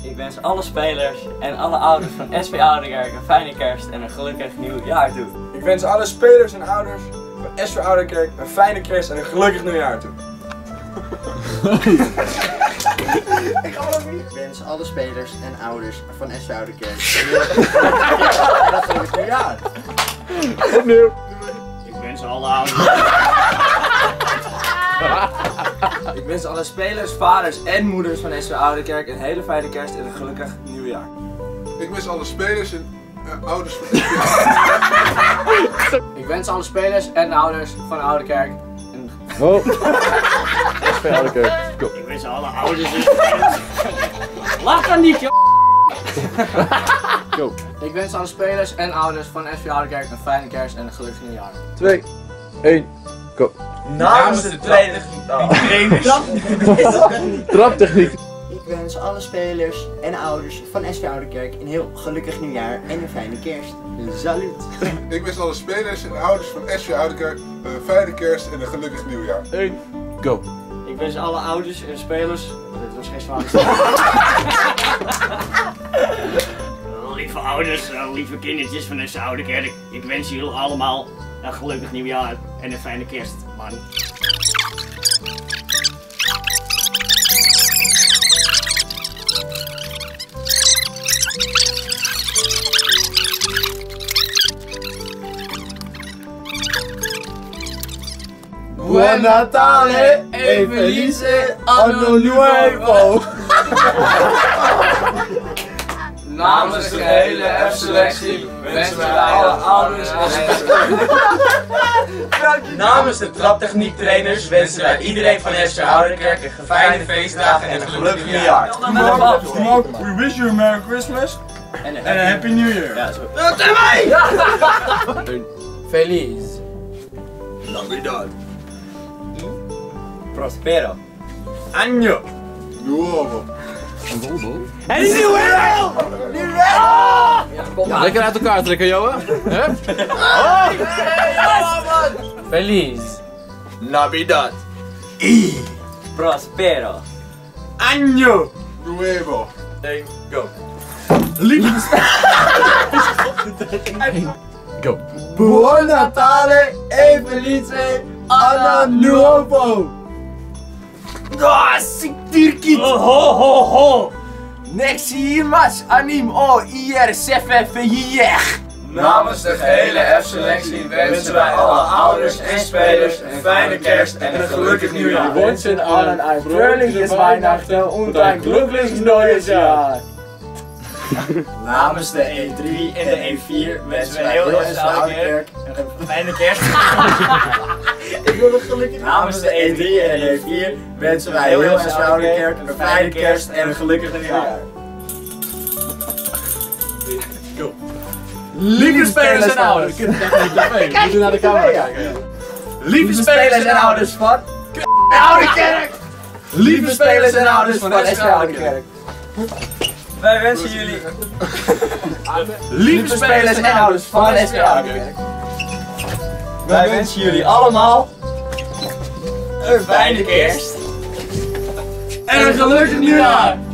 Ik wens alle spelers en alle ouders van SV Oudekerk een fijne kerst en een gelukkig nieuw jaar toe. Ik wens alle spelers en ouders van SV Oudekerk een fijne kerst en een gelukkig nieuwjaar toe. Ik wens alle spelers en ouders van SV Oudekerk een gelukkig nieuwjaar. Opnieuw. Ik wens alle ouders. Ik wens alle spelers, vaders en moeders van SV Oudekerk een hele fijne kerst en een gelukkig nieuwjaar. Ik wens alle spelers en ouders van Ik wens alle spelers en ouders van Oudekerk een... Oh. SV Oudekerk. Go. Ik wens alle ouders en spelers. Lach dan niet, joh! Go. Ik wens alle spelers en ouders van SV Oudekerk een fijne kerst en een gelukkig nieuwjaar. 2, 1, go. Namens de trainer. Traptechniek. Ik wens alle spelers en ouders van SV Oudekerk een heel gelukkig nieuwjaar en een fijne kerst. Salut! Ik wens alle spelers en ouders van SV Oudekerk een fijne kerst en een gelukkig nieuwjaar. 1, go. Ik wens alle ouders en spelers. Dit was geen zware Lieve ouders, lieve kindertjes van SV Oudekerk. Ik wens jullie allemaal een gelukkig nieuwjaar en een fijne kerst, man. Buon Natale e felice anno nuovo! Namens de hele F-selectie wensen wij alle ouders en Namens de traptechniektrainers wensen wij iedereen van SV Oudekerk een fijne feestdagen en een gelukkig nieuwjaar. We wish you a Merry Christmas en een Happy New Year. Ja, zo. Feliz. Navidad. Prospero. Año. Nuovo. En die nieuwe Lekker uit elkaar trekken, Johan. Hè? Feliz. Navidad. Prospero. Año. Nuevo. 1, go. Go. Buon Natale e felice anno nuovo! Ho ho ho! Nexi mas anim o ier seffe Namens de gehele F-selectie wensen wij alle ouders en spelers een fijne kerst en een gelukkig nieuwjaar. Wir wünschen allen ein fröhliches Weihnachten und ein glückliches neues Jahr. Namens de E3 en de E4 wensen we heel SV Oudekerk een fijne kerst. Ik wil een gelukkig Namens de E3 en de E4 wensen wij heel SV Oudekerk een fijne kerst en een gelukkig nieuwjaar. Lieve spelers en ouders. We moeten naar de camera kijken. Lieve spelers en ouders van Oudekerk! Lieve spelers en ouders van SV Oudekerk. Wij wensen jullie Lieve spelers en ouders van SV Oudekerk. Wij wensen jullie allemaal een fijne kerst En een gelukkig nieuwjaar.